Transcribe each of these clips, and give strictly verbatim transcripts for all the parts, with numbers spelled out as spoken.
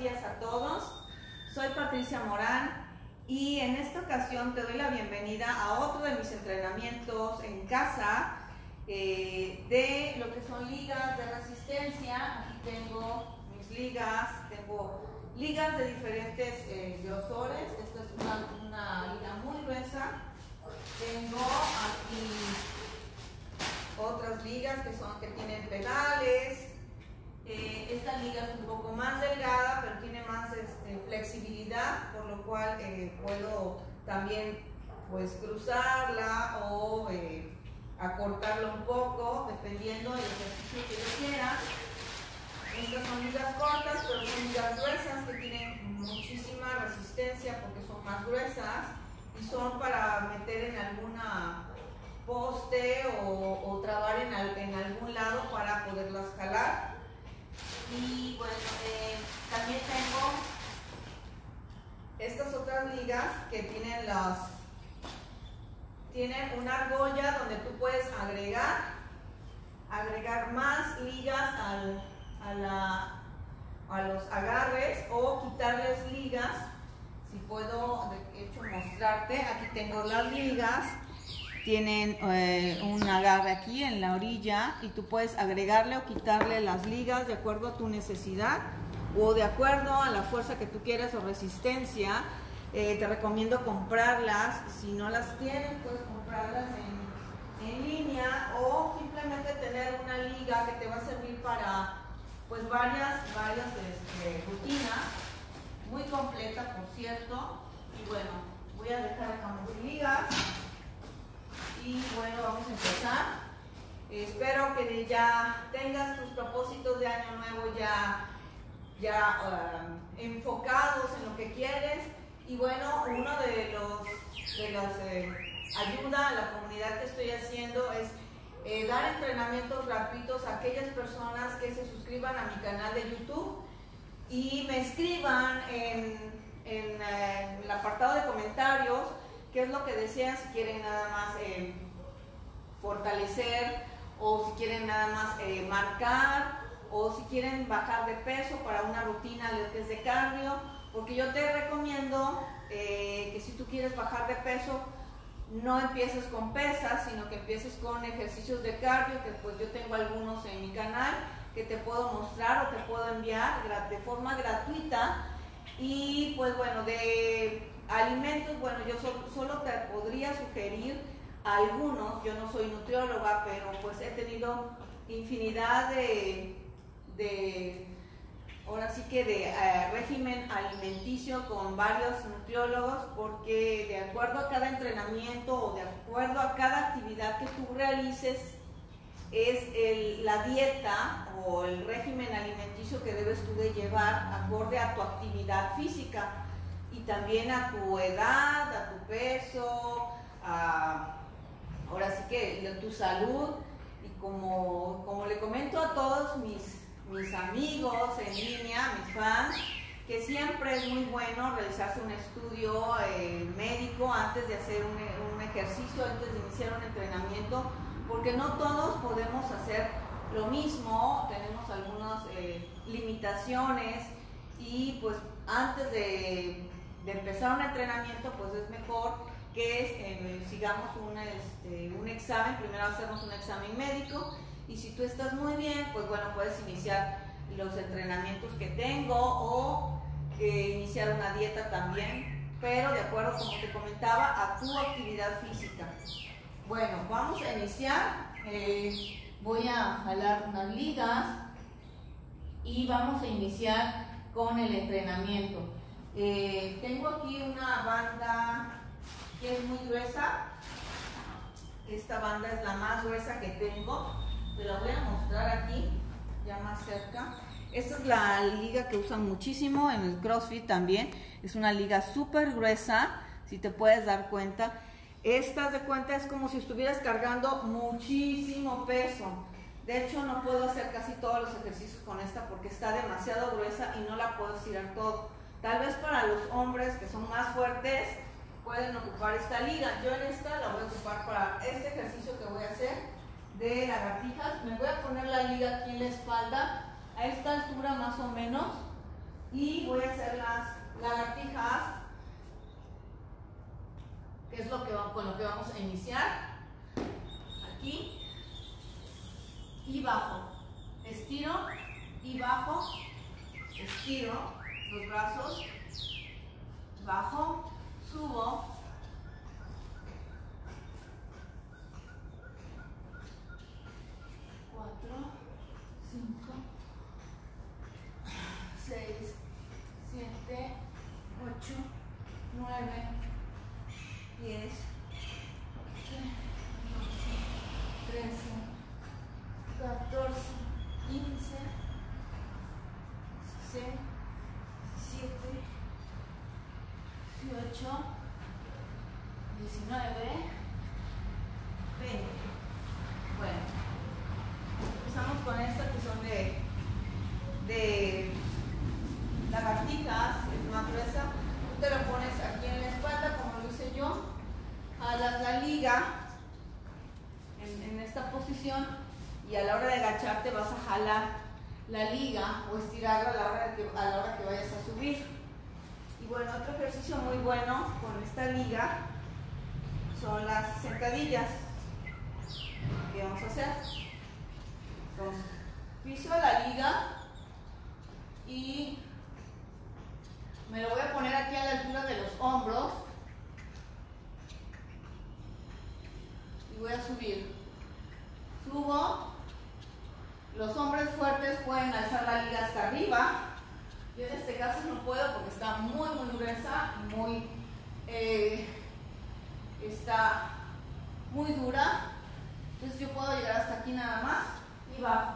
días a todos. Soy Patricia Morán y en esta ocasión te doy la bienvenida a otro de mis entrenamientos en casa eh, de lo que son ligas de resistencia. Aquí tengo mis ligas, tengo ligas de diferentes eh, grosores. Esta es una, una liga muy gruesa. Tengo aquí otras ligas que son que tienen pedales. Eh, esta liga es un poco más delgada, pero tiene más este, flexibilidad, por lo cual eh, puedo también pues cruzarla o eh, acortarla un poco, dependiendo del ejercicio que yo quiera. Estas son ligas cortas, pero son ligas gruesas que tienen muchísima resistencia porque son más gruesas y son para meter en alguna poste o, o trabar en, al, en algún lado para poderlas jalar. Y bueno, eh, también tengo estas otras ligas que tienen las tienen una argolla donde tú puedes agregar agregar más ligas al, a, la, a los agarres o quitarles ligas. Si puedo de hecho mostrarte, aquí tengo las ligas. Tienen eh, un agarre aquí en la orilla y tú puedes agregarle o quitarle las ligas de acuerdo a tu necesidad o de acuerdo a la fuerza que tú quieras o resistencia. Eh, te recomiendo comprarlas. Si no las tienes, puedes comprarlas en, en línea o simplemente tener una liga que te va a servir para pues varias, varias este, rutinas. Muy completa, por cierto. Y bueno, voy a dejar acá mis ligas. Y bueno, vamos a empezar. Eh, espero que ya tengas tus propósitos de año nuevo ya, ya uh, enfocados en lo que quieres. Y bueno, uno de los de las eh, ayuda a la comunidad que estoy haciendo es eh, dar entrenamientos gratuitos a aquellas personas que se suscriban a mi canal de YouTube y me escriban en, en, eh, en el apartado de comentarios qué es lo que desean, si quieren nada más eh, fortalecer o si quieren nada más eh, marcar o si quieren bajar de peso para una rutina que es de cardio, porque yo te recomiendo eh, que si tú quieres bajar de peso no empieces con pesas, sino que empieces con ejercicios de cardio, que pues yo tengo algunos en mi canal que te puedo mostrar o te puedo enviar de forma gratuita. Y pues bueno, de alimentos, bueno, yo solo, solo te podría sugerir algunos. Yo no soy nutrióloga, pero pues he tenido infinidad de, de ahora sí que de eh, régimen alimenticio con varios nutriólogos, porque de acuerdo a cada entrenamiento o de acuerdo a cada actividad que tú realices es el, la dieta o el régimen alimenticio que debes tú de llevar acorde a tu actividad física y también a tu edad, a tu peso, a, ahora sí que a tu salud. Y como, como le comento a todos mis, mis amigos en línea, mis fans, que siempre es muy bueno realizarse un estudio eh, médico antes de hacer un, un ejercicio, antes de iniciar un entrenamiento, porque no todos podemos hacer lo mismo, tenemos algunas eh, limitaciones y pues antes de, de empezar un entrenamiento pues es mejor que eh, sigamos un, este, un examen, primero hacernos un examen médico y si tú estás muy bien pues bueno puedes iniciar los entrenamientos que tengo o eh, iniciar una dieta también, pero de acuerdo como te comentaba a tu actividad física. Bueno, vamos a iniciar. Eh, voy a jalar unas ligas y vamos a iniciar con el entrenamiento. Eh, tengo aquí una banda que es muy gruesa. Esta banda es la más gruesa que tengo. Te la voy a mostrar aquí, ya más cerca. Esta es la liga que usan muchísimo en el CrossFit también. Es una liga súper gruesa, si te puedes dar cuenta. Esta de cuenta es como si estuvieras cargando muchísimo peso. De hecho no puedo hacer casi todos los ejercicios con esta porque está demasiado gruesa y no la puedo estirar todo. Tal vez para los hombres que son más fuertes pueden ocupar esta liga. Yo en esta la voy a ocupar para este ejercicio que voy a hacer de lagartijas. Me voy a poner la liga aquí en la espalda a esta altura más o menos Y voy a hacer las lagartijas, que es lo que, con lo que vamos a iniciar. Aquí y bajo, estiro y bajo, estiro los brazos, bajo, subo, cuatro, cinco, seis, siete, ocho, nueve, diez, once, trece, catorce, quince, dieciséis, diecisiete, dieciocho, diecinueve, veinte. Bueno, empezamos con estas que son de, de lagartijas, es más gruesa. Tú te lo pones aquí en la espalda, como lo hice yo, jalas la liga en, en esta posición y a la hora de agacharte vas a jalar la liga o estirarla a la hora, de que, a la hora que vayas a subir. Y bueno, otro ejercicio muy bueno con esta liga son las sentadillas. ¿Qué vamos a hacer? Entonces, piso la liga y me lo voy a poner aquí a la altura de los hombros y voy a subir. Subo. Los hombres fuertes pueden alzar la liga hasta arriba. Yo en este caso no puedo porque está muy muy gruesa, muy eh, está muy dura. Entonces yo puedo llegar hasta aquí nada más y bajo.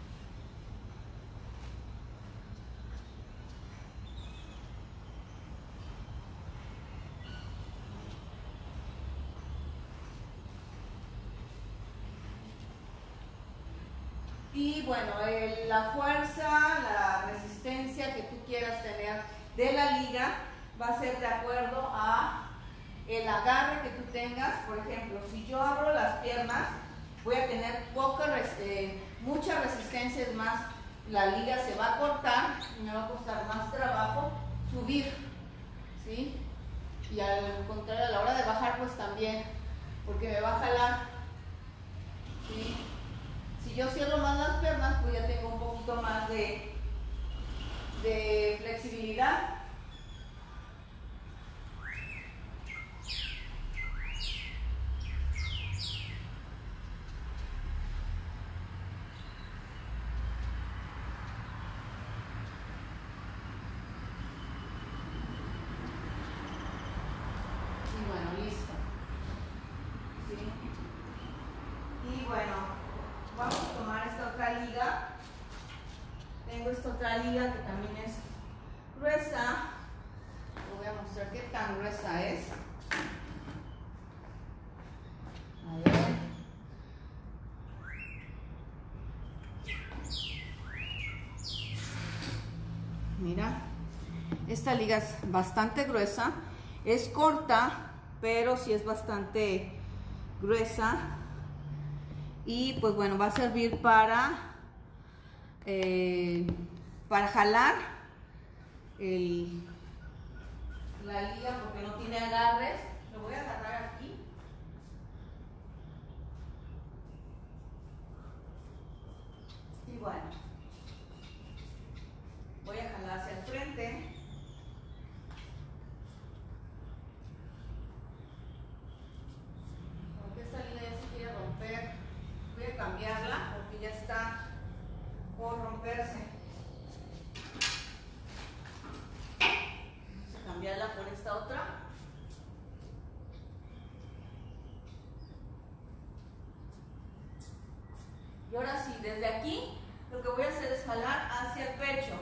Y bueno, el, la fuerza, la resistencia que tú quieras tener de la liga va a ser de acuerdo a el agarre que tú tengas. Por ejemplo, si yo abro las piernas, voy a tener poca, eh, mucha resistencia, es más, la liga se va a cortar y me va a costar más trabajo subir, ¿sí? Y al contrario, a la hora de bajar, pues también, porque me va a jalar, ¿sí? Si yo cierro más las piernas, pues ya tengo un poquito más de, de flexibilidad. Y bueno, listo. ¿Sí? Y bueno, vamos a tomar esta otra liga. Tengo esta otra liga que también es gruesa. Les voy a mostrar qué tan gruesa es. A ver. Mira, esta liga es bastante gruesa. Es corta, pero sí es bastante gruesa. Y pues bueno, va a servir para eh, para jalar el, la liga, porque no tiene agarres. Lo voy a agarrar aquí. Y bueno, voy a jalar hacia el frente. Porque esta liga ya se quiere romper. Voy a cambiarla porque ya está por romperse. Vamos a cambiarla por esta otra. Y ahora sí, desde aquí lo que voy a hacer es jalar hacia el pecho.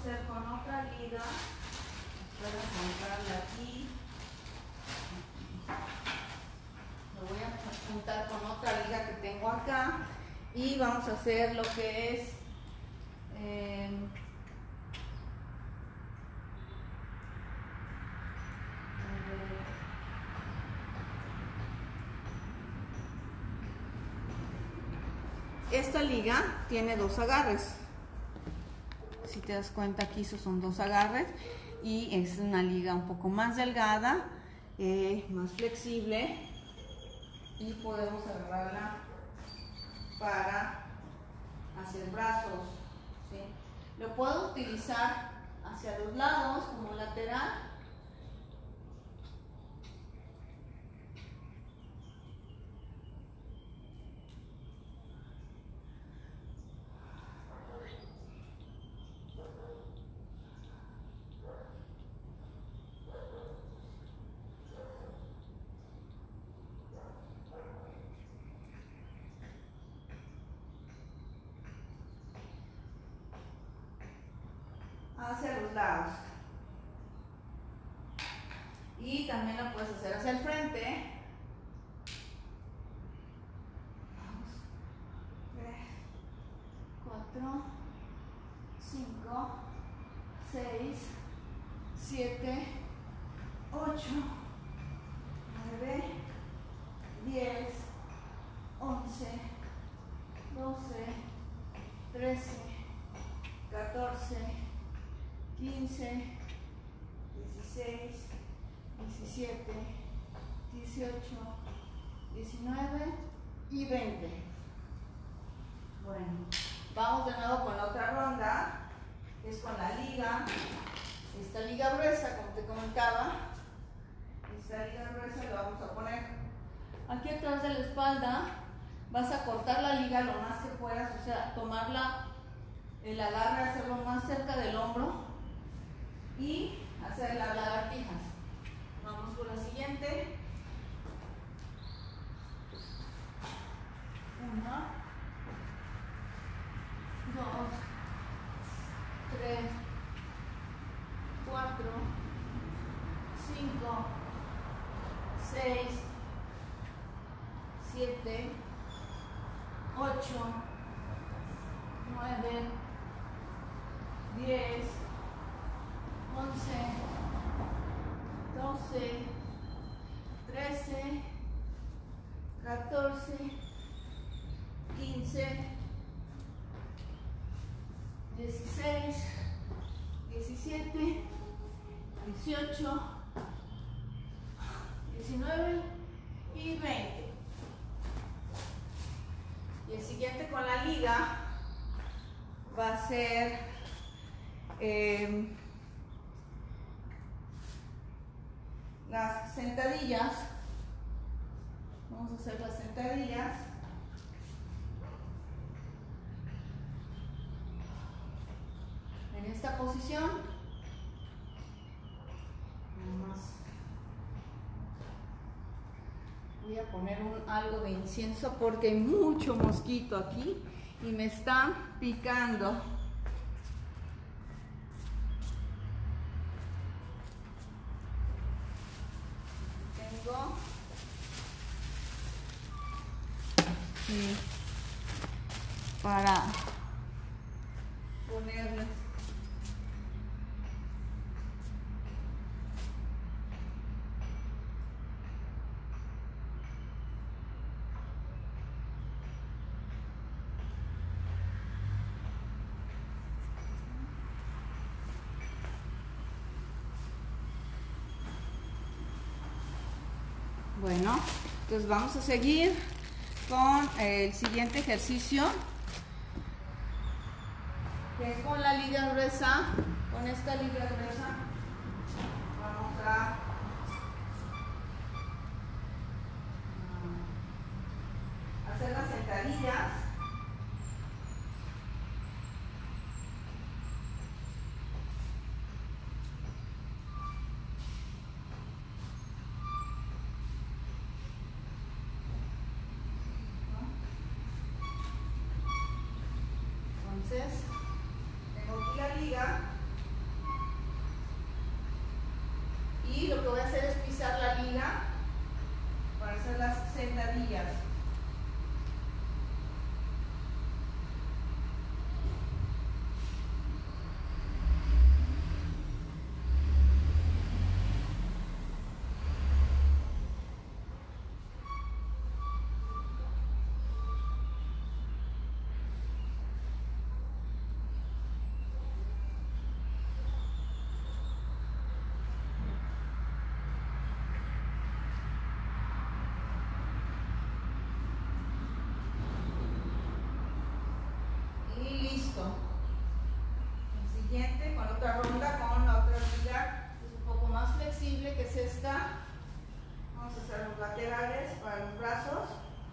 hacer con otra liga. Espero encontrarla aquí. Lo voy a juntar con otra liga que tengo acá. Y vamos a hacer lo que es eh, esta liga tiene dos agarres. Si te das cuenta, aquí esos son dos agarres y es una liga un poco más delgada, eh, más flexible, y podemos agarrarla para hacer brazos, ¿sí? Lo puedo utilizar hacia los lados como lateral. Hacia los lados, y también lo puedes hacer hacia el frente. Vamos, tres, cuatro, cinco, seis, siete, ocho, nueve, diez, once, doce, trece, catorce, quince, dieciséis, diecisiete, dieciocho, diecinueve y veinte. Bueno, vamos de nuevo con la otra ronda, que es con la liga. Esta liga gruesa, como te comentaba, esta liga gruesa la vamos a poner aquí atrás de la espalda. Vas a cortar la liga lo más que puedas, o sea, tomarla, el agarre, hacerlo más cerca del hombro y hacer las lagartijas. Vamos con la siguiente. Una, dos, tres, cuatro, cinco, seis, siete, ocho, nueve, diez, once, doce, trece, catorce, quince, dieciséis, diecisiete, dieciocho, diecinueve y veinte. Y el siguiente con la liga va a ser eh, las sentadillas. Vamos a hacer las sentadillas. En esta posición, nada más voy a poner un, algo de incienso porque hay mucho mosquito aquí y me están picando. Tengo y para ponerles bueno, entonces vamos a seguir con el siguiente ejercicio, que es con la liga gruesa. Con esta liga gruesa vamos a hacer las sentadillas. Entonces, tengo aquí la liga sentadillas. Siguiente, con otra ronda, con la otra liga, es un poco más flexible, que es esta. Vamos a hacer los laterales para los brazos.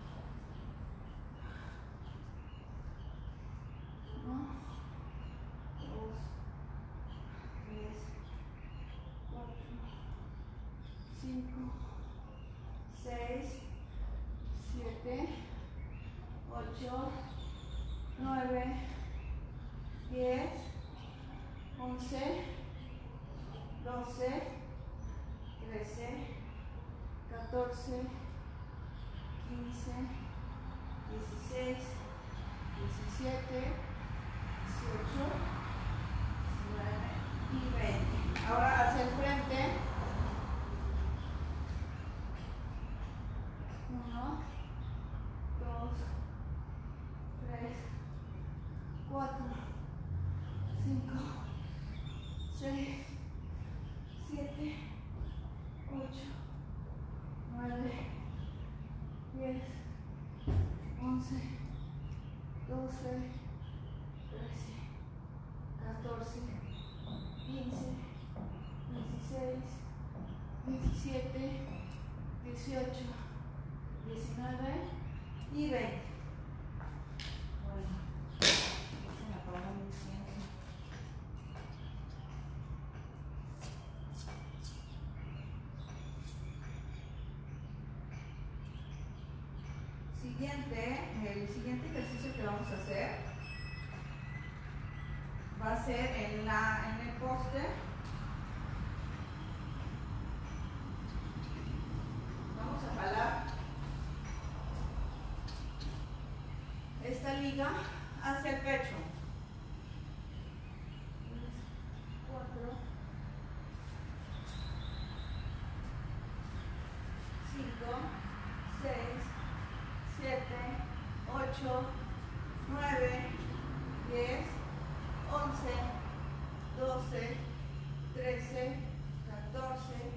Uno, dos, tres, cuatro, cinco, seis, siete, ocho, nueve, diez, once, doce, trece, catorce, quince, dieciséis, diecisiete, dieciocho, diecinueve y veinte. Ahora hacia el frente. uno, dos, tres, cuatro, cinco, seis, siete, ocho, nueve, diez, once, doce, trece, catorce, quince, dieciséis, diecisiete, dieciocho, diecinueve y veinte. Bueno, se me apagó mi incienso. Siguiente, el siguiente ejercicio que vamos a hacer va a ser en, la, en el poste. Vamos a jalar esta liga hacia el pecho. cuatro, cinco, seis, siete, ocho, nueve, diez, once, doce, trece, catorce,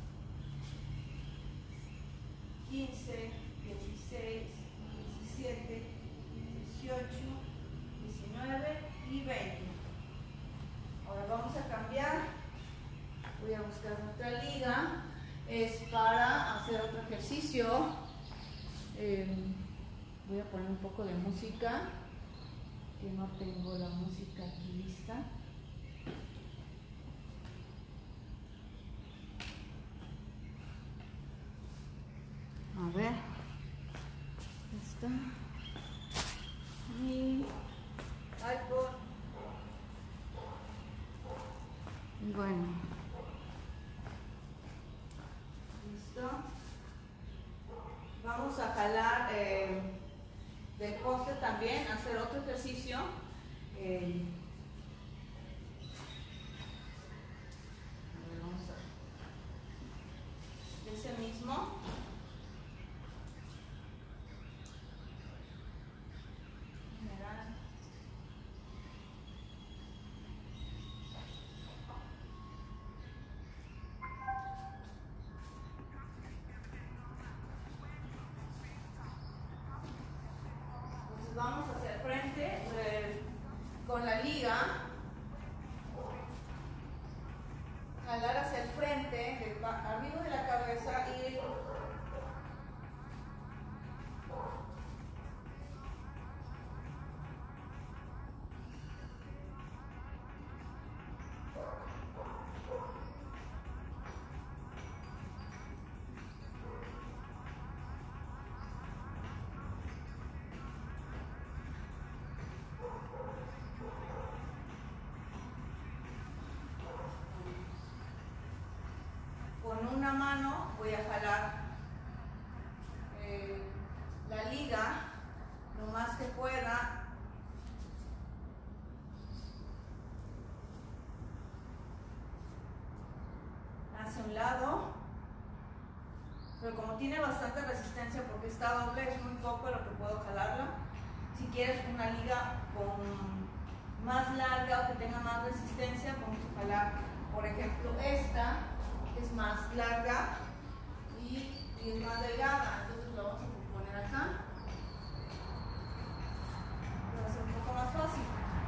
quince, dieciséis, diecisiete, dieciocho, diecinueve y veinte. Ahora vamos a cambiar. Voy a buscar nuestra liga. Es para hacer otro ejercicio. Eh, voy a poner un poco de música, que no tengo la música aquí lista. A ver, está mi iPod. Bueno, listo. Vamos a jalar eh, del poste también, hacer otro ejercicio. Eh, a ver, vamos a ese mismo. Vamos hacia el frente eh, con la liga, jalar hacia el frente, de, arriba de la cabeza y con una mano voy a jalar eh, la liga lo más que pueda. Hacia un lado, pero como tiene bastante resistencia porque está doble, es muy poco lo que puedo jalarla. Si quieres una liga con más larga o que tenga más resistencia, vamos a jalar, por ejemplo, esta, que es más larga y, y es más delgada, entonces lo vamos a poner acá. Va a ser un poco más fácil.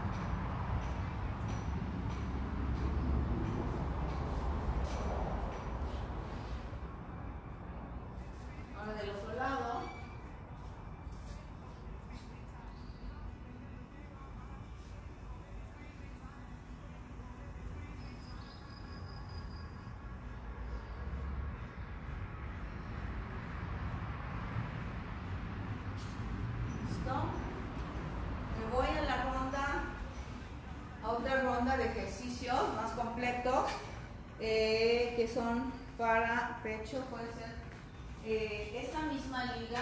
Ahora del otro lado. Listo. Me voy a la ronda, a otra ronda de ejercicios más completos, eh, que son para pecho. Puede ser eh, esta misma liga,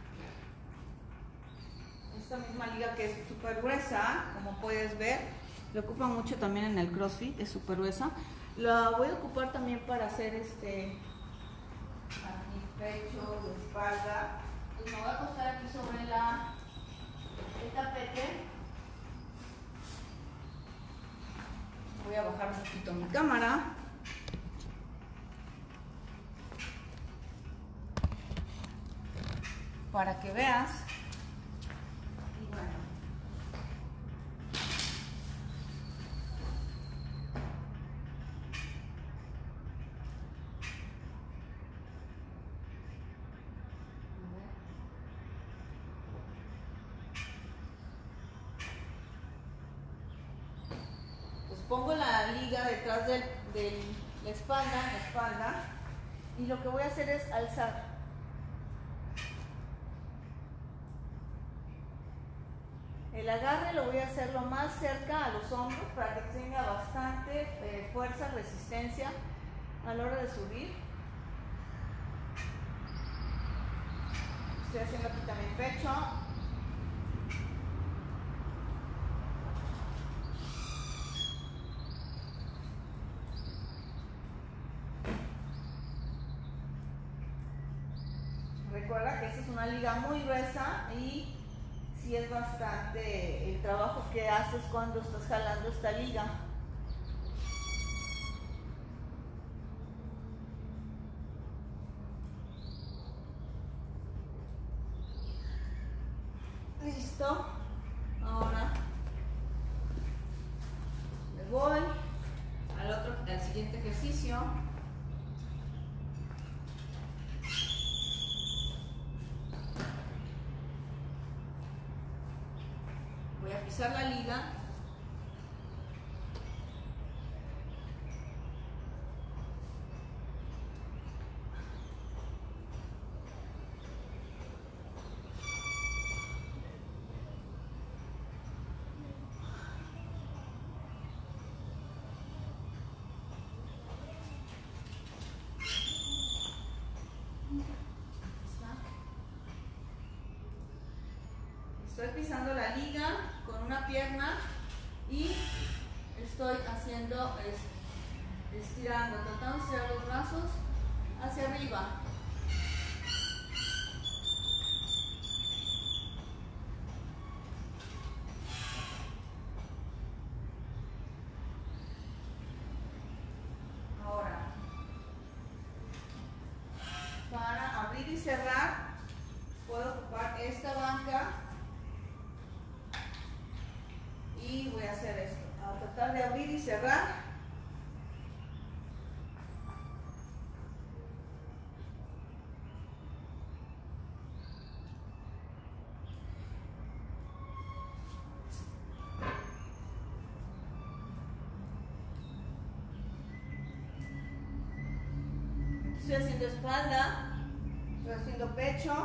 esta misma liga que es súper gruesa, como puedes ver, lo ocupa mucho también en el CrossFit, es súper gruesa. La voy a ocupar también para hacer este aquí pecho, espalda. Pues me voy a acostar aquí sobre la el tapete. Voy a bajar un poquito mi cámara para que veas. Y bueno, pues pongo la liga detrás de la espalda, la espalda, y lo que voy a hacer es alzar. El agarre lo voy a hacer lo más cerca a los hombros para que tenga bastante eh, fuerza, resistencia a la hora de subir. Estoy haciendo aquí también pecho. Recuerda que esta es una liga muy gruesa y sí es bastante el trabajo que haces cuando estás jalando esta liga. Listo. Ahora me voy al otro, al siguiente ejercicio. Voy a pisar la liga. Estoy pisando la liga con una pierna y estoy haciendo, es, estirando, tratando de estirar los brazos hacia arriba. Ahora, para abrir y cerrar, puedo ocupar esta banca. Y voy a hacer esto, a tratar de abrir y cerrar. Estoy haciendo espalda, estoy haciendo pecho.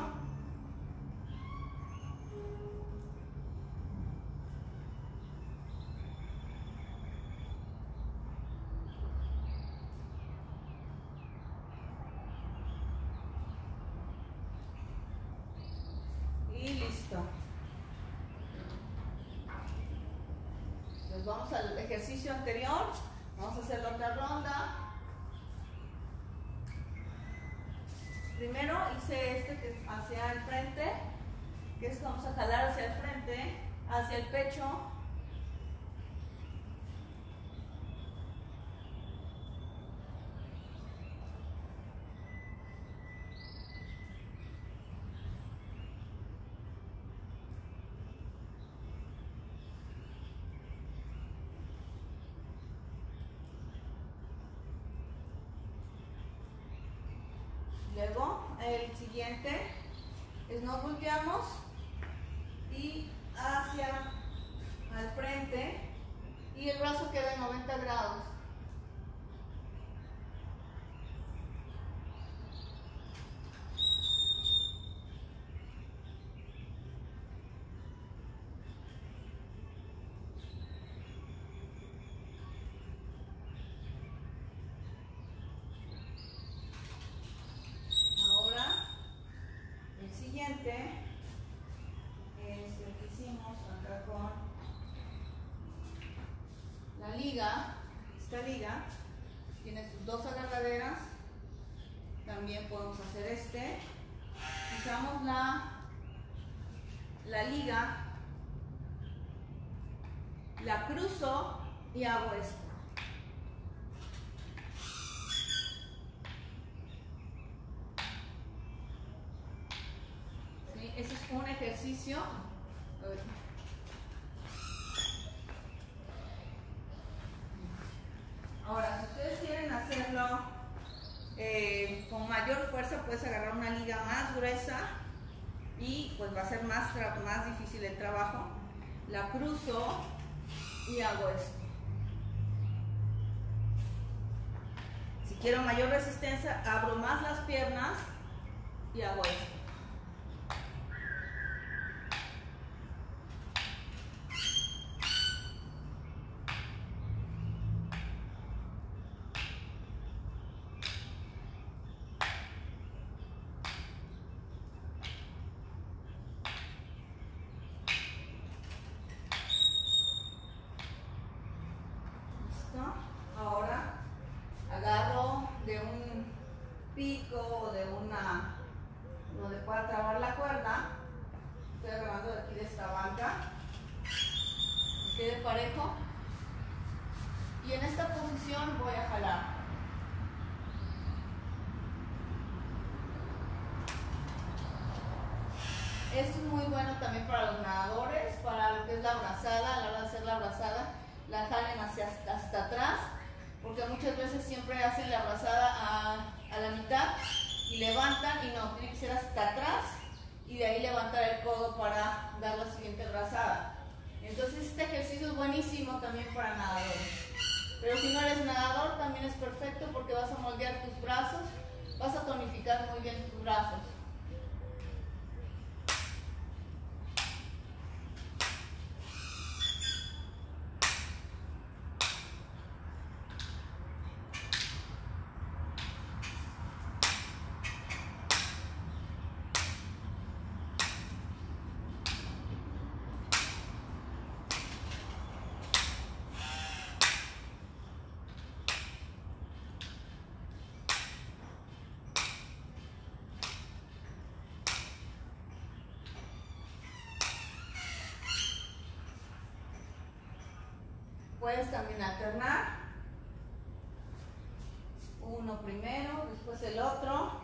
ejercicio anterior. Vamos a hacer la otra ronda. Primero hice este que es hacia el frente, que es vamos a jalar hacia el frente, hacia el pecho. Luego, el siguiente es nos volteamos y hacia al frente y el brazo queda en noventa grados. Es el que hicimos acá con la liga. Esta liga tiene sus dos agarraderas. También podemos hacer este. Usamos la, la liga, la cruzo y hago esto. Ese es un ejercicio. Ahora, si ustedes quieren hacerlo eh, con mayor fuerza, puedes agarrar una liga más gruesa y pues va a ser más, más difícil el trabajo. La cruzo y hago esto. Si quiero mayor resistencia, abro más las piernas y hago esto. Ahora agarro de un pico o de una donde pueda trabar la cuerda. Estoy agarrando de aquí de esta banca, que quede parejo, y en esta posición voy a jalar. Esto es muy bueno también para los nadadores, para lo que es la brazada. A la hora de hacer la brazada, la jalen hacia, hasta atrás, porque muchas veces siempre hacen la brazada a, a la mitad y levantan, y no, tiene que ser hasta atrás y de ahí levantar el codo para dar la siguiente brazada. Entonces este ejercicio es buenísimo también para nadadores, pero si no eres nadador también es perfecto, porque vas a moldear tus brazos, vas a tonificar muy bien tus brazos. Puedes también alternar, uno primero, después el otro.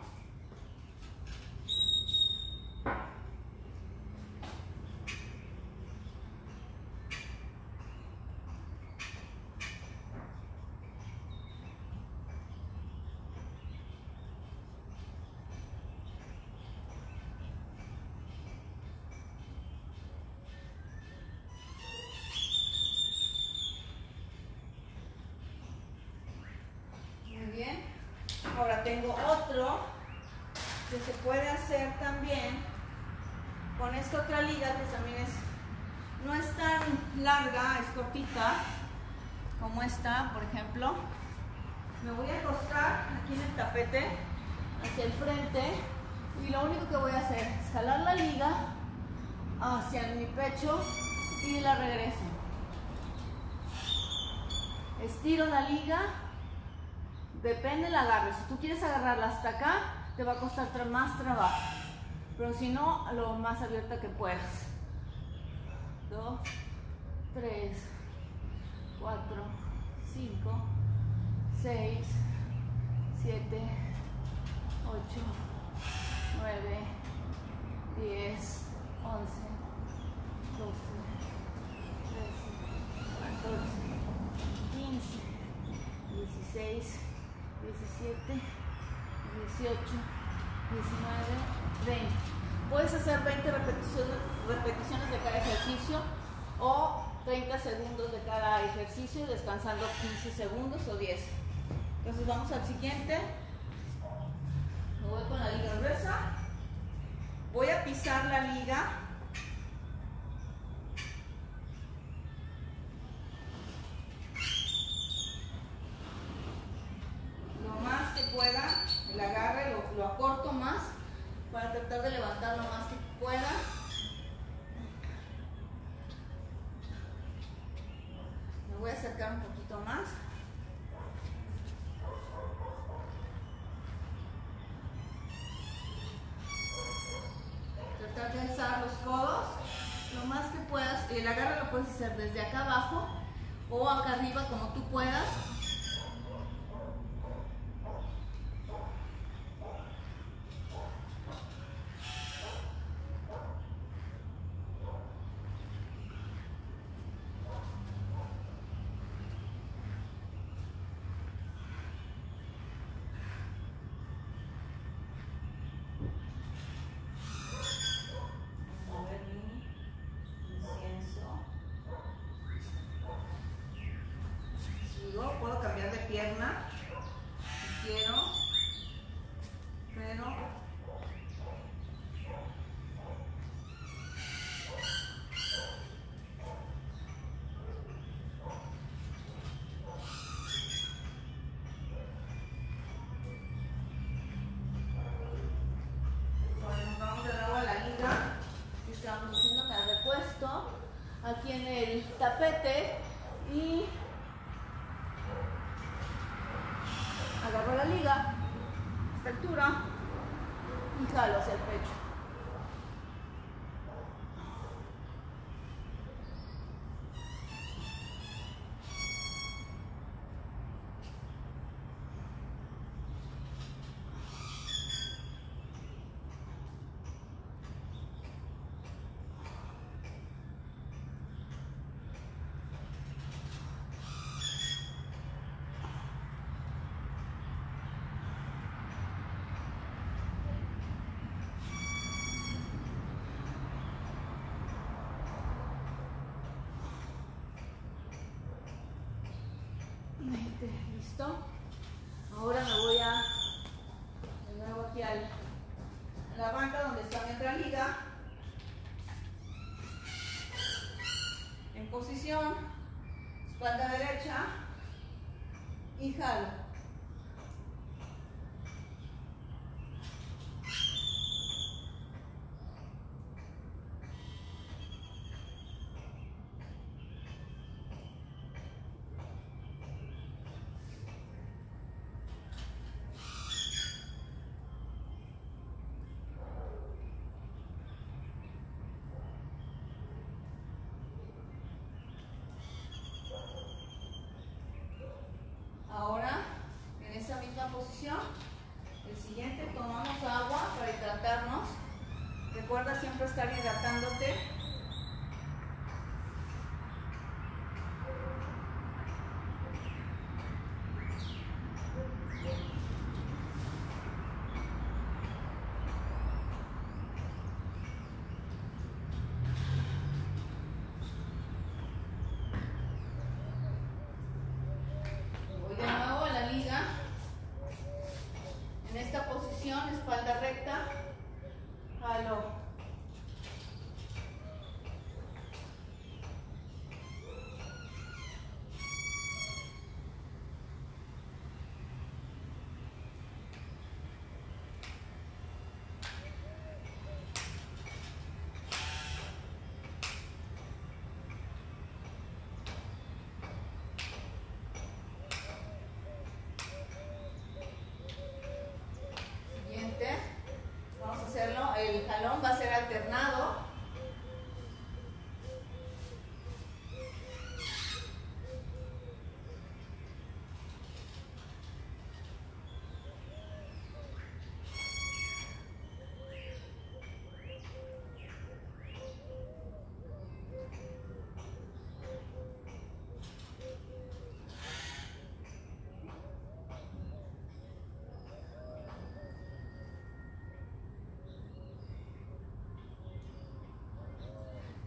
Ahora tengo otro que se puede hacer también con esta otra liga, que también es, no es tan larga, es cortita, como esta, por ejemplo. Me voy a acostar aquí en el tapete, hacia el frente, y lo único que voy a hacer es jalar la liga hacia mi pecho y la regreso. Estiro la liga, depende del agarre. Si tú quieres agarrarla hasta acá, te va a costar más trabajo, pero si no, lo más abierta que puedas. Dos, tres, cuatro, cinco, seis, siete, ocho, nueve, diez, once, doce, trece, catorce, quince, dieciséis, diecisiete, dieciocho, diecinueve, veinte. Puedes hacer veinte repeticiones, repeticiones de cada ejercicio o treinta segundos de cada ejercicio, descansando quince segundos o diez. Entonces vamos al siguiente. Me voy con la liga gruesa. Voy a pisar la liga. Lo más que pueda, el agarre lo, lo acorto más para tratar de levantar lo más que pueda. Me voy a acercar un poquito más. Tratar de alzar los codos lo más que puedas. El agarre lo puedes hacer desde acá abajo o acá arriba, como tú puedas. Puedo cambiar de pierna si quiero, pero bueno, vamos de nuevo a la liga. Estamos haciendo el repuesto aquí en el tapete y agarro la liga a esta altura y jalo hacia el pecho. ¿Listo? Ahora me voy a de nuevo aquí al, a la banca donde está mi otra liga. En posición, espalda derecha y jalo. Ahora, en esa misma posición, el siguiente, tomamos agua para hidratarnos. Recuerda siempre estar hidratándote. Espalda recta, jalo.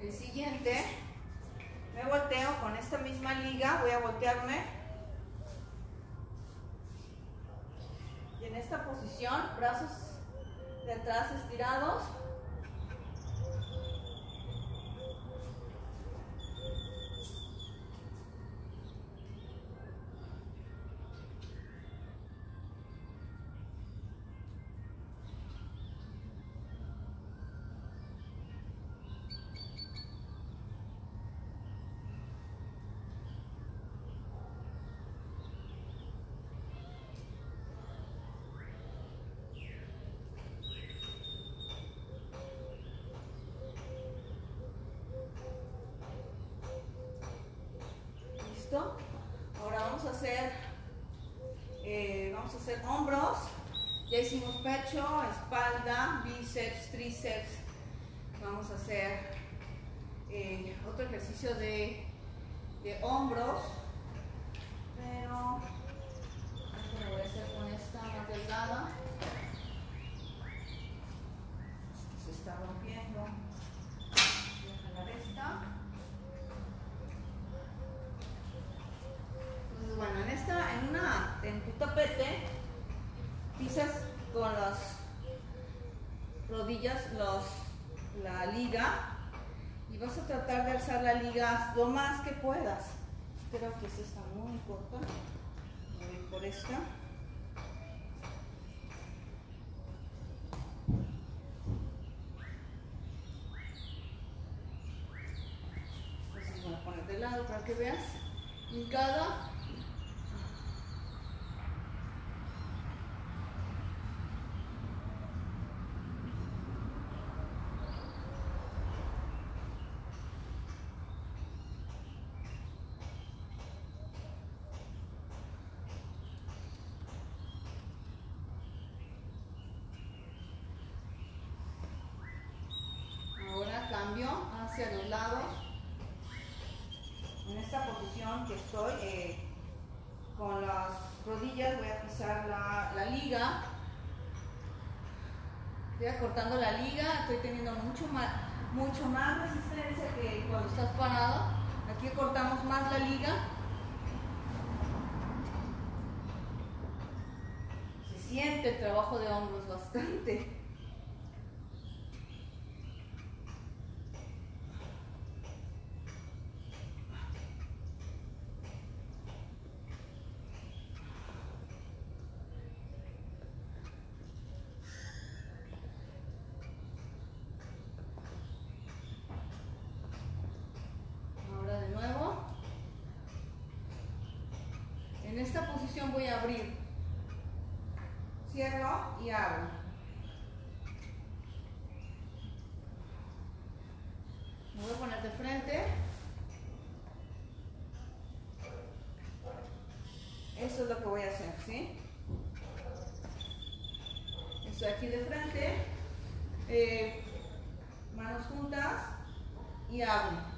El siguiente, me volteo con esta misma liga, voy a voltearme. Y en esta posición, brazos de atrás estirados. Ahora vamos a hacer eh, vamos a hacer hombros. Ya hicimos pecho, espalda, bíceps, tríceps. Vamos a hacer eh, otro ejercicio de, de hombros, pero esto lo voy a hacer con esta más delgada. Esto se está rompiendo. Voy a jalar esta. Bueno, en esta, en una, en tu tapete, pisas con las rodillas los, la liga y vas a tratar de alzar la liga lo más que puedas. Creo que esta está muy corta. Voy por esta. Entonces voy a poner de lado para que veas. Hincada. Cambio hacia los lados. En esta posición que estoy eh, con las rodillas voy a pisar la, la liga. Estoy acortando la liga, estoy teniendo mucho más, mucho más resistencia que cuando estás parado. Aquí cortamos más la liga. Se siente el trabajo de hombros bastante. En esta posición voy a abrir, cierro y abro. Me voy a poner de frente. Eso es lo que voy a hacer, ¿sí? Estoy aquí de frente, eh, manos juntas y abro.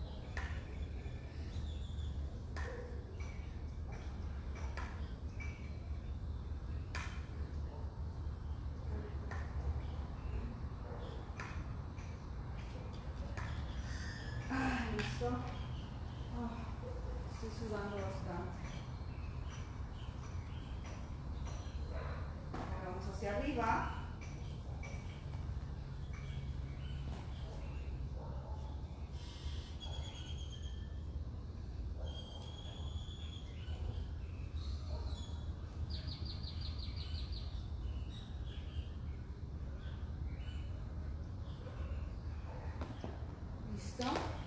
Oh, estoy sudando bastante. Ahora vamos hacia arriba. Listo.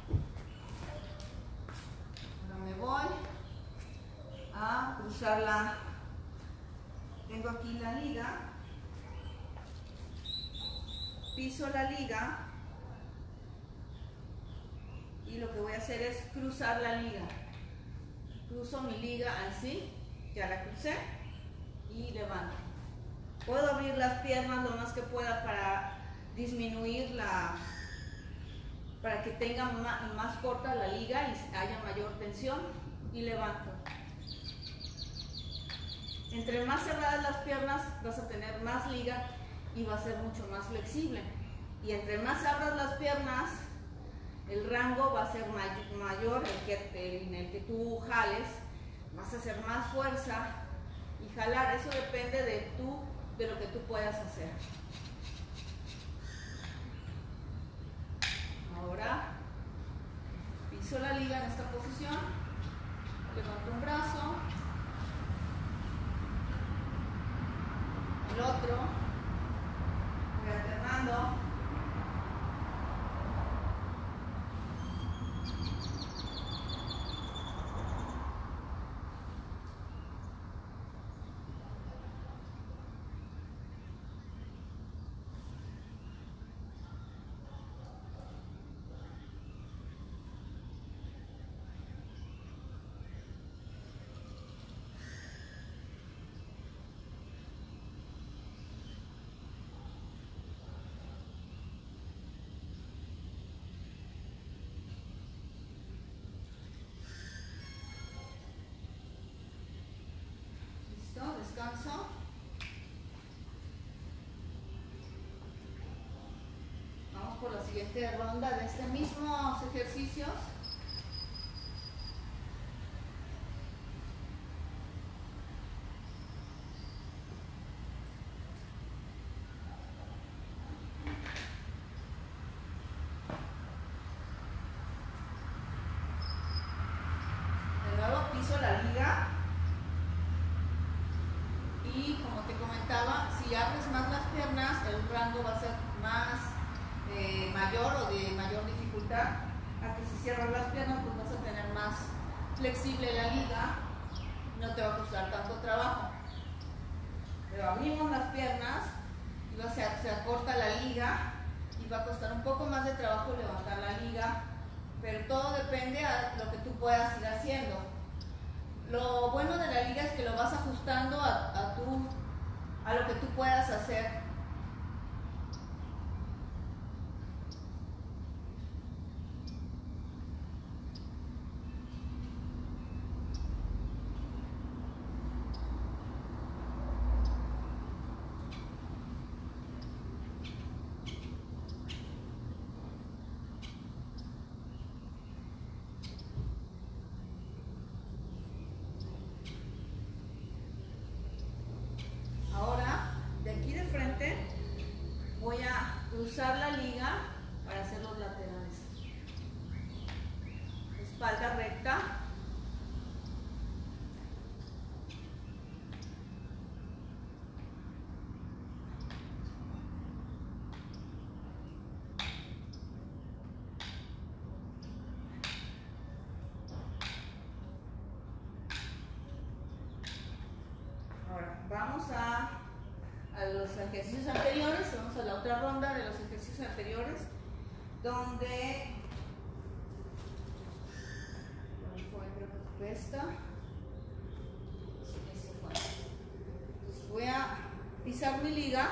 La, tengo aquí la liga, piso la liga y lo que voy a hacer es cruzar la liga. Cruzo mi liga así, ya la crucé y levanto. Puedo abrir las piernas lo más que pueda para disminuir la, para que tenga más, más corta la liga y haya mayor tensión y levanto. Entre más cerradas las piernas vas a tener más liga y va a ser mucho más flexible. Y entre más abras las piernas, el rango va a ser may mayor el que, en el que tú jales, vas a hacer más fuerza y jalar. Eso depende de, tú, de lo que tú puedas hacer. Ahora piso la liga en esta posición, levanto un brazo, el otro, voy alternando. Descanso. Vamos por la siguiente ronda de estos mismos ejercicios. De nuevo piso la liga. Y como te comentaba, si abres más las piernas, el rango va a ser más eh, mayor o de mayor dificultad. A que si cierras las piernas, pues vas a tener más flexible la liga, no te va a costar tanto trabajo. Pero abrimos las piernas y va a ser, se acorta la liga y va a costar un poco más de trabajo levantar la liga, pero todo depende de lo que tú puedas ir haciendo. Lo bueno de la liga es que lo vas ajustando a, a, tu, a lo que tú puedas hacer. Voy a cruzar la liga para hacer los laterales. Espalda recta. Ahora vamos a a los ejercicios anteriores, vamos a la otra ronda de los ejercicios anteriores, donde fue, creo que fue esta. Entonces voy a pisar mi liga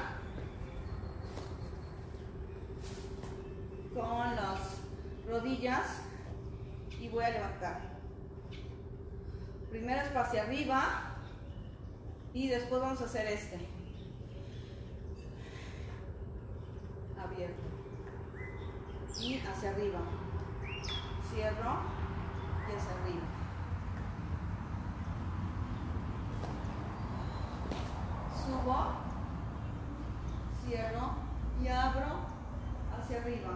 con las rodillas y voy a levantar. Primero es hacia arriba y después vamos a hacer este. Abierto y hacia arriba, cierro y hacia arriba, subo, cierro y abro hacia arriba.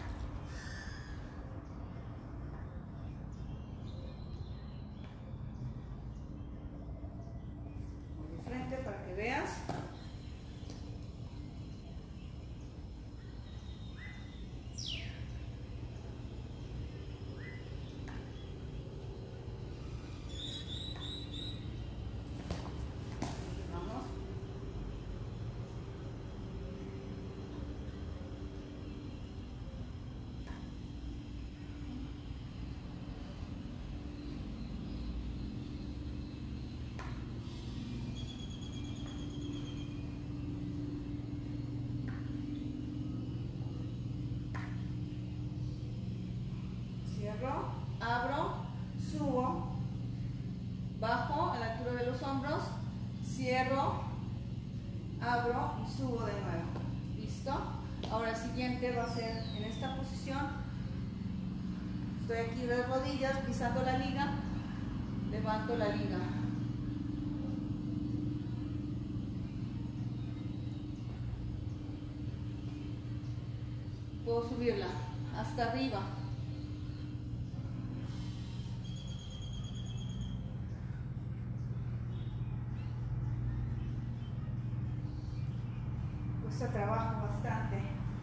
Voy de frente para que veas. Cierro, abro, subo, bajo a la altura de los hombros, cierro, abro y subo de nuevo. ¿Listo? Ahora el siguiente va a ser en esta posición, estoy aquí de rodillas pisando la liga, levanto la liga. Puedo subirla hasta arriba. Cuesta trabajo bastante.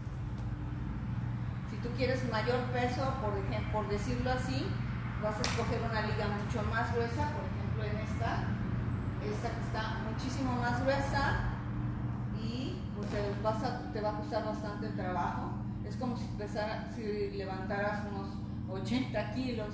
Si tú quieres mayor peso, por ejemplo, por decirlo así, vas a escoger una liga mucho más gruesa, por ejemplo en esta, esta que está muchísimo más gruesa y pues te, vas a, te va a costar bastante trabajo. Es como si, pesara, si levantaras unos ochenta kilos.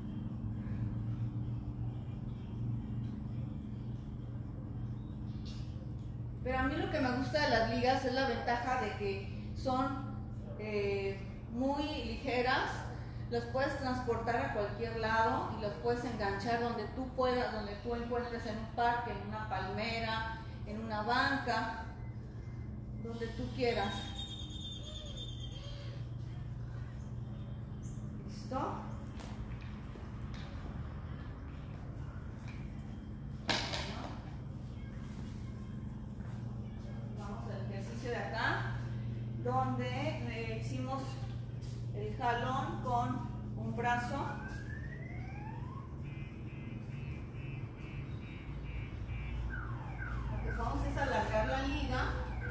Pero a mí lo que me gusta de las ligas es la ventaja de que son eh, muy ligeras, las puedes transportar a cualquier lado y las puedes enganchar donde tú puedas, donde tú encuentres, en un parque, en una palmera, en una banca, donde tú quieras. ¿Listo? Vamos al ejercicio de acá, donde eh, hicimos el jalón con un brazo. Lo que vamos es alargar la liga.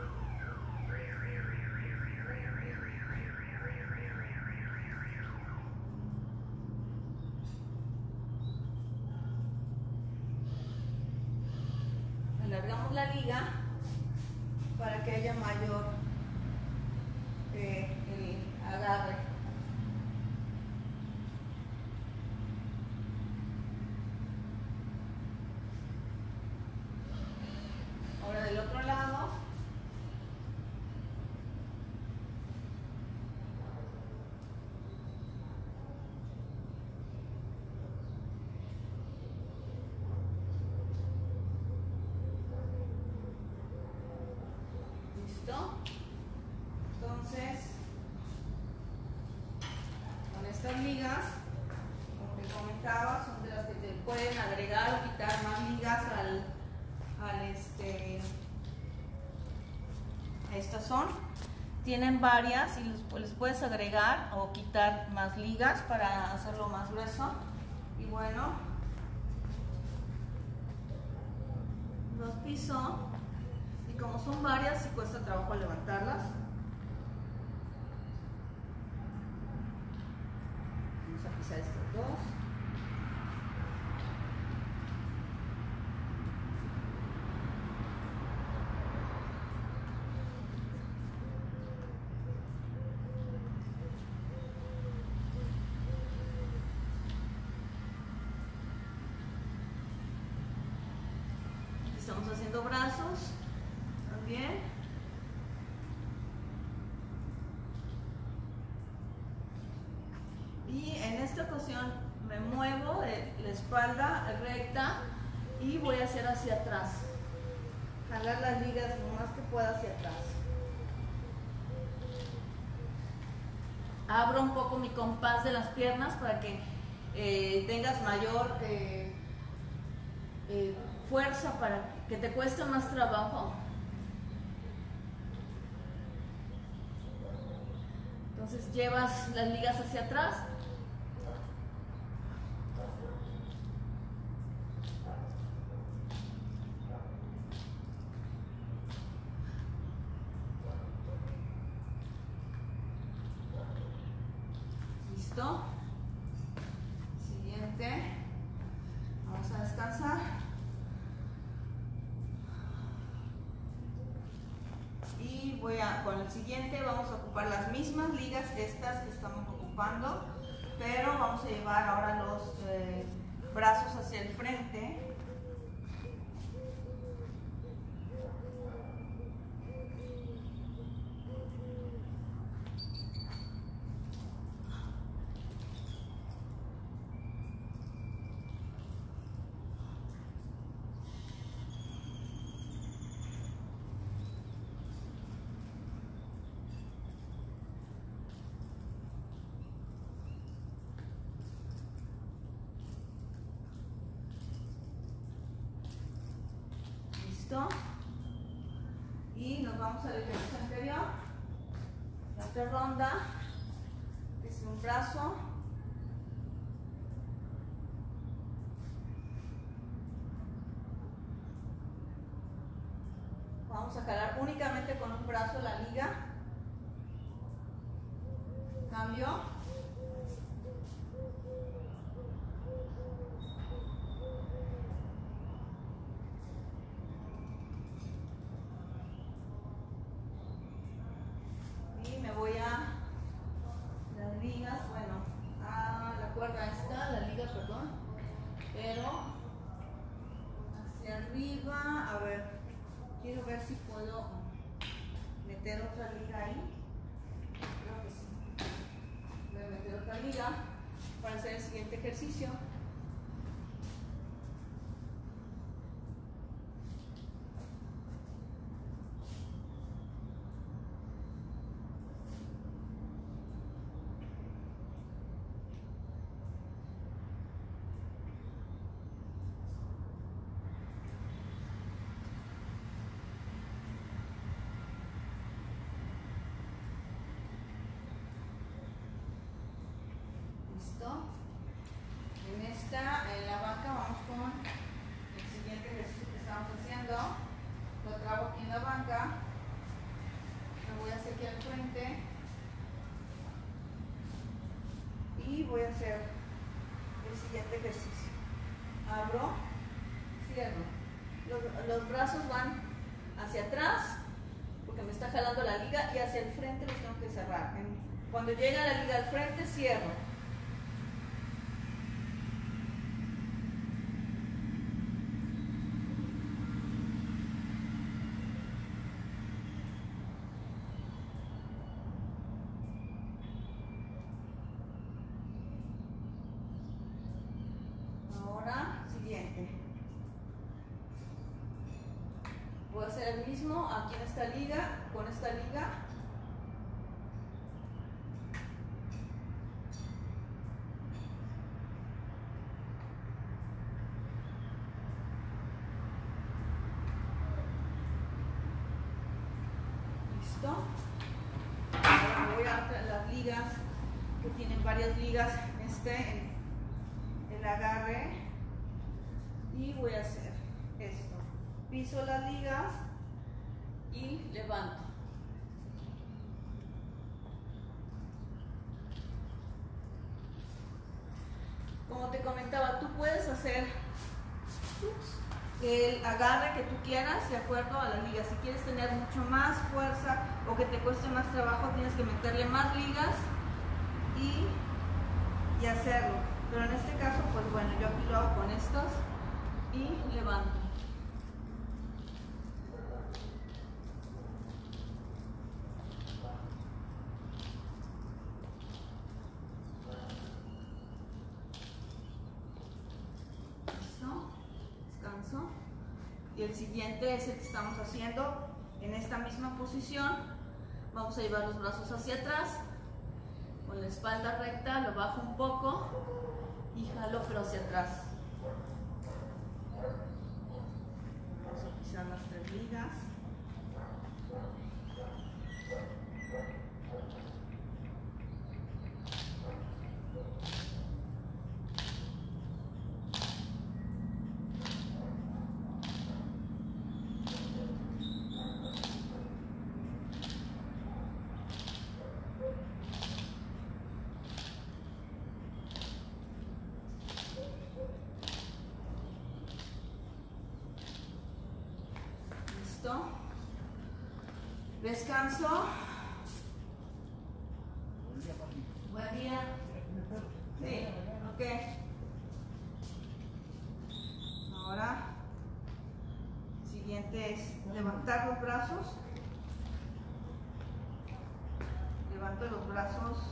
Alargamos la liga para que haya mayor eh, el agarre. Ahora del otro lado, ¿listo? Entonces, con estas ligas, como te comentaba, son de las que te pueden agregar o quitar más ligas al, al este, estas son, tienen varias y les, les puedes agregar o quitar más ligas para hacerlo más grueso. Y bueno, los piso y como son varias sí cuesta trabajo levantarlas. Vamos a pisar estos dos. Estamos haciendo brazos también. Y en esta ocasión me muevo de la espalda recta y voy a hacer hacia atrás. Jalar las ligas lo más que pueda hacia atrás. Abro un poco mi compás de las piernas para que eh, tengas mayor eh, eh, fuerza, para que te cueste más trabajo. Entonces llevas las ligas hacia atrás. ¿Listo? Siguiente. Vamos a descansar. Y voy a, con el siguiente vamos a ocupar las mismas ligas, estas que estamos ocupando, pero vamos a llevar ahora los eh, brazos hacia el frente. Listo. Y nos vamos al ejercicio anterior. La otra ronda es un brazo. Vamos a jalar únicamente con un brazo la liga. Cambio. Y me voy a las ligas, bueno, a la cuerda esta, la liga, perdón, pero hacia arriba. A ver, quiero ver si puedo meter otra liga ahí. Creo que sí. Voy a meter otra liga para hacer el siguiente ejercicio. En esta, en la banca, vamos con el siguiente ejercicio que estamos haciendo. Lo trabo aquí en la banca. Lo voy a hacer aquí al frente. Y voy a hacer el siguiente ejercicio. Abro, cierro. Los, los brazos van hacia atrás porque me está jalando la liga, y hacia el frente los tengo que cerrar. Cuando llega la liga al frente, cierro. Voy a hacer el mismo aquí en esta liga, con esta liga. Listo. Ahora me voy a las ligas que tienen varias ligas en este, en el agarre, y voy a hacer esto. Piso las ligas y levanto. Como te comentaba, tú puedes hacer el agarre que tú quieras de acuerdo a las ligas. Si quieres tener mucho más fuerza o que te cueste más trabajo, tienes que meterle más ligas y, y hacerlo. Pero en este caso, pues bueno, yo aquí lo hago con estos y levanto. Y el siguiente es el que estamos haciendo en esta misma posición. Vamos a llevar los brazos hacia atrás, con la espalda recta, lo bajo un poco y jalo pero hacia atrás. Vamos a pisar las tres ligas. Descanso. Buen día. Sí, ok. Ahora, siguiente es levantar los brazos. Levanto los brazos.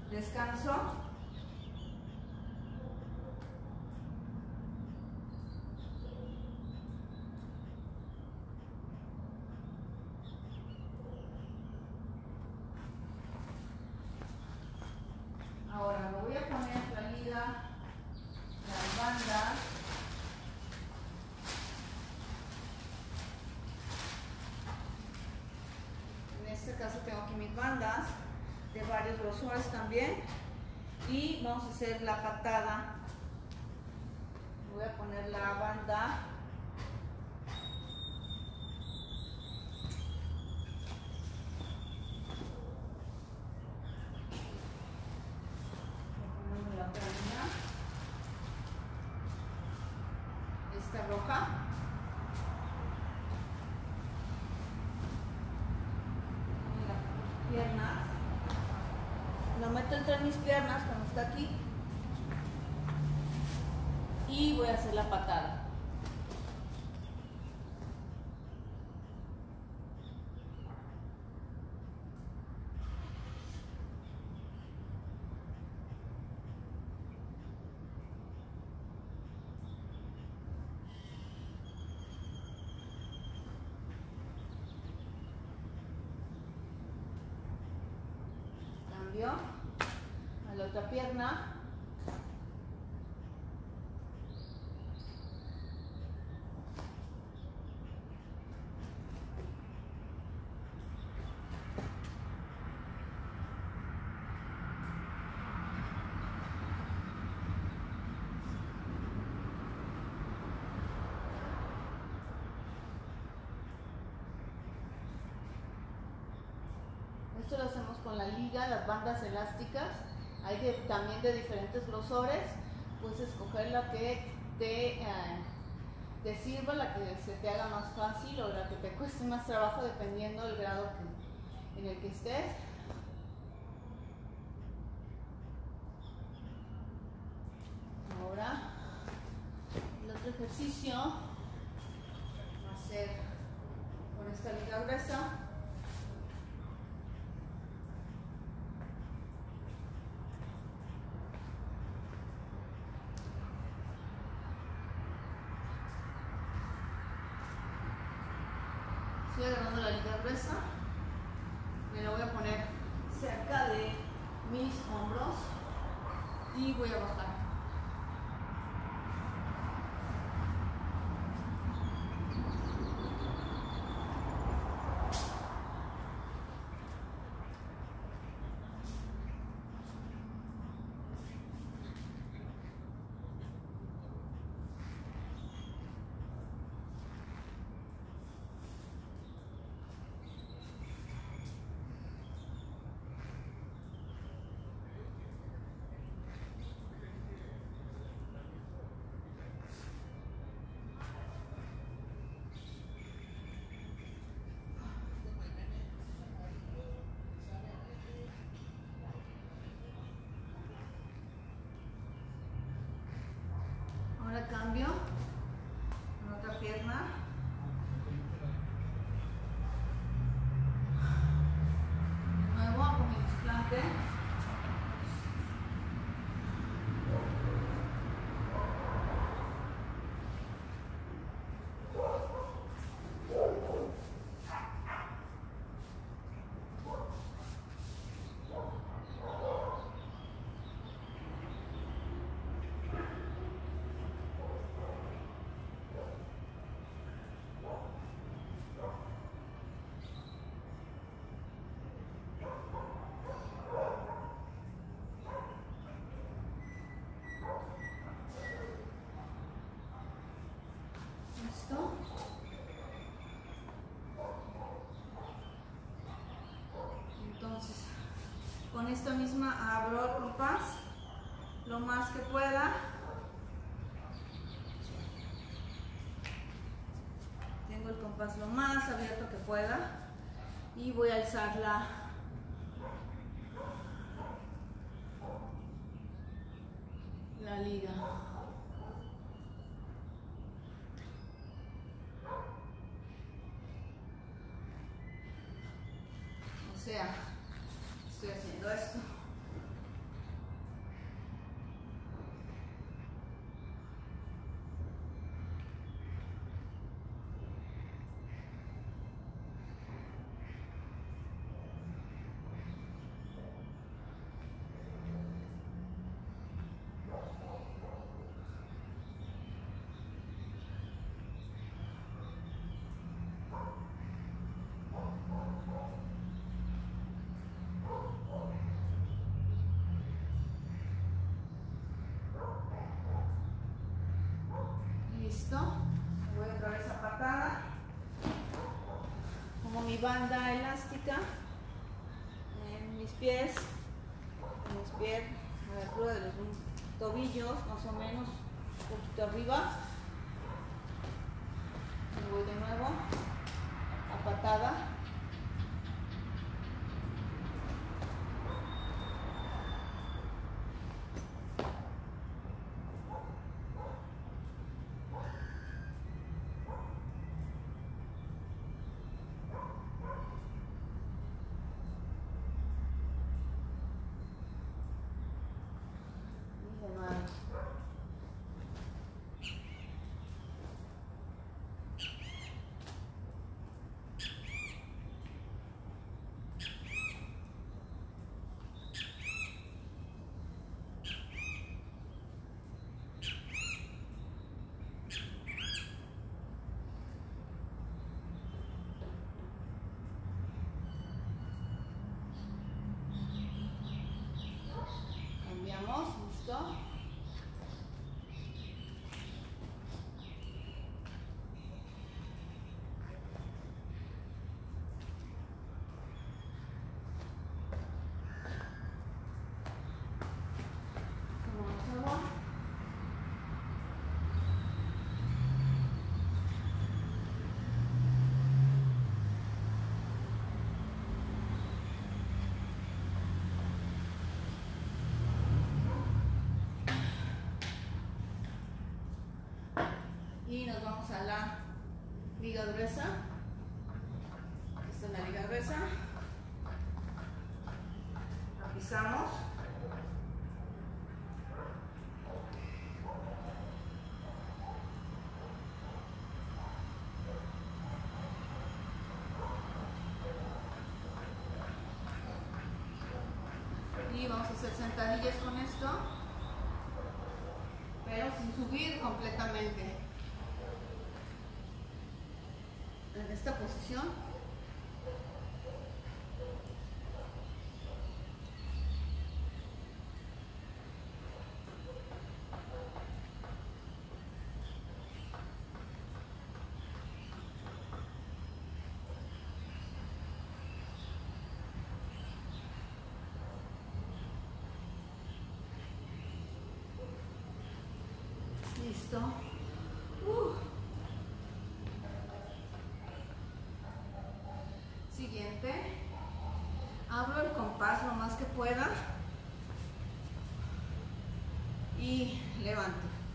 Descanso. Ahora me voy a poner la liga, las bandas. En este caso tengo aquí mis bandas de varios grosores también. Y vamos a hacer la patada. Voy a poner la banda. Esta roja. Las piernas. Lo meto entre mis piernas cuando está aquí. Y voy a hacer la patada. Cambio a la otra pierna. Esto lo hacemos con la liga, las bandas elásticas. Hay de, también de diferentes grosores. Puedes escoger la que te, eh, te sirva, la que se te haga más fácil o la que te cueste más trabajo dependiendo del grado que, en el que estés. Ahora, el otro ejercicio va a ser con esta liga gruesa. Estoy agarrando la liga gruesa, me la voy a poner cerca de mis hombros y voy a bajar. Ahora cambio en otra pierna. De nuevo hago mi desplante. Listo. Entonces, con esta misma abro el compás lo más que pueda. Tengo el compás lo más abierto que pueda y voy a alzar la, la liga. O sea, estoy haciendo esto mi banda elástica en mis pies, en mis pies, a la altura de los tobillos, más o menos, un poquito arriba. Y voy de nuevo a patada. ¿Listo? Tomamos agua. Y nos vamos a la liga gruesa. Esta es la liga gruesa. La pisamos. Y vamos a hacer sentadillas con esto, pero sin subir completamente. En esta posición. Listo. Uh. Siguiente. Abro el compás lo más que pueda y levanto.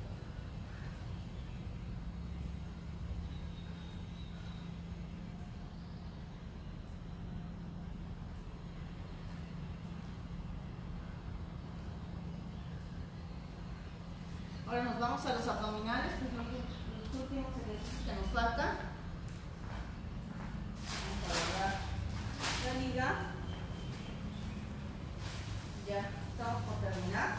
Ahora nos vamos a los abdominales, que es lo que, los últimos ejercicios que nos faltan. Vamos a agarrar la liga. Ya estamos por terminar.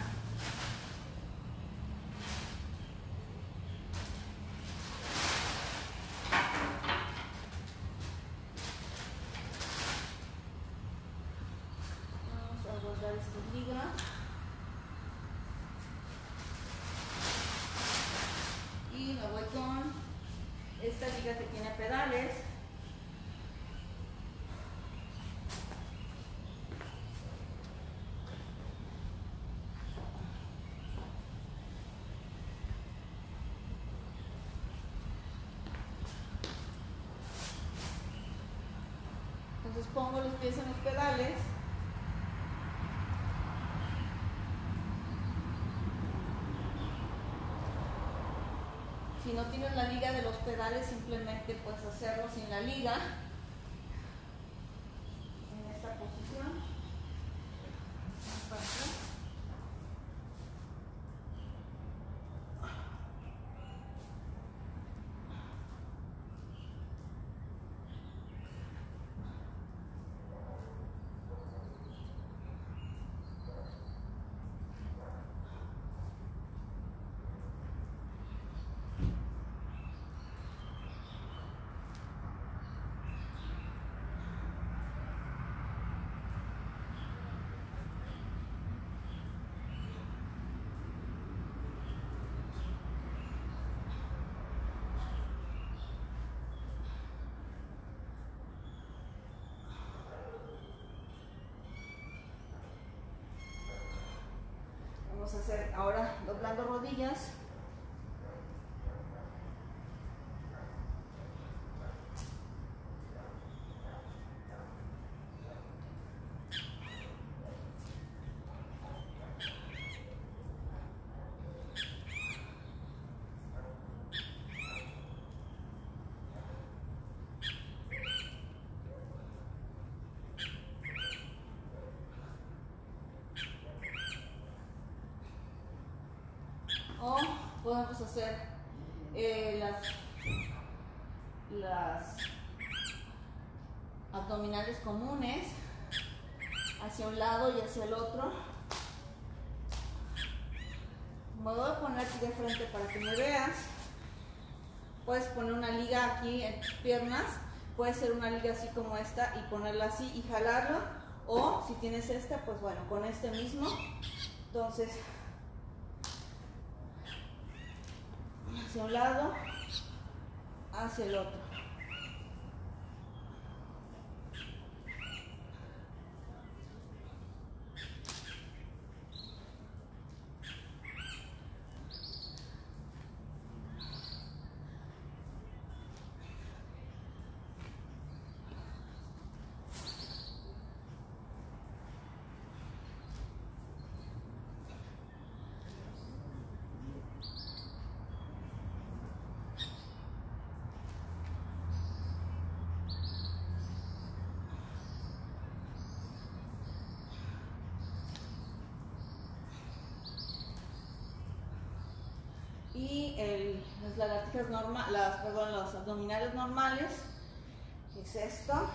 Vamos a guardar estas ligas. Y me voy con esta liga que tiene pedales. Entonces pongo los pies en los pedales. Si no tienes la liga de los pedales, simplemente puedes hacerlo sin la liga. En esta posición. Para acá. Vamos a hacer ahora doblando rodillas. O podemos hacer eh, las, las abdominales comunes hacia un lado y hacia el otro. Me voy a poner de frente para que me veas. Puedes poner una liga aquí en tus piernas, puede ser una liga así como esta y ponerla así y jalarla, o si tienes esta, pues bueno, con este mismo. Entonces, hacia un lado, hacia el otro. Y el, las lagartijas normales, las, perdón, los abdominales normales, que es esto.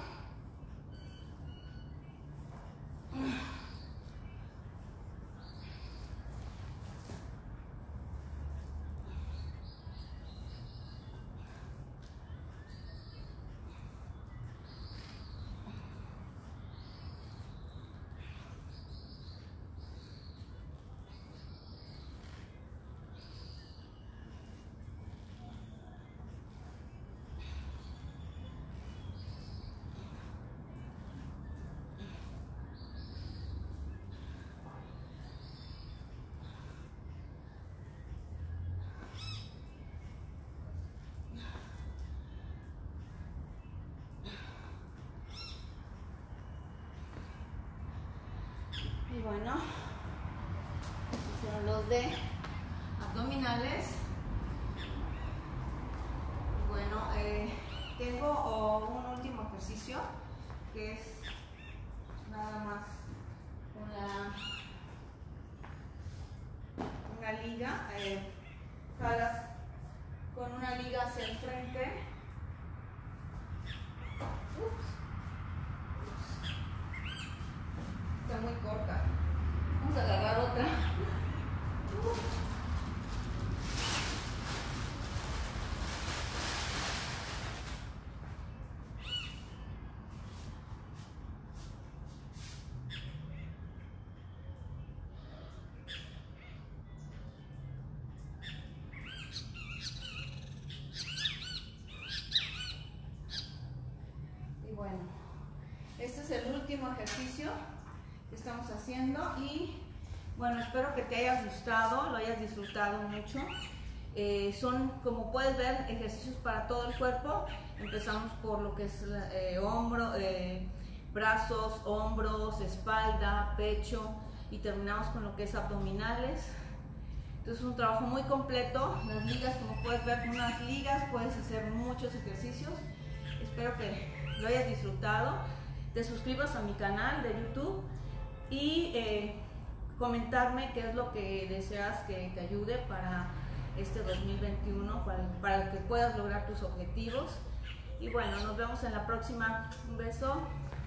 Y bueno, estos son los de abdominales. Bueno, eh, tengo oh, un último ejercicio que es nada más una, una liga. Eh, jalas con una liga hacia el frente. Ups. Está muy corta. Vamos a agarrar otra. Y bueno, este es el último ejercicio que estamos haciendo y bueno, espero que te haya gustado, lo hayas disfrutado mucho. Eh, son, como puedes ver, ejercicios para todo el cuerpo. Empezamos por lo que es eh, hombro, eh, brazos, hombros, espalda, pecho y terminamos con lo que es abdominales. Entonces es un trabajo muy completo. Las ligas, como puedes ver, con unas ligas puedes hacer muchos ejercicios. Espero que lo hayas disfrutado. Te suscribas a mi canal de YouTube y eh, comentarme qué es lo que deseas que te ayude para este dos mil veintiuno, para, para que puedas lograr tus objetivos. Y bueno, nos vemos en la próxima. Un beso.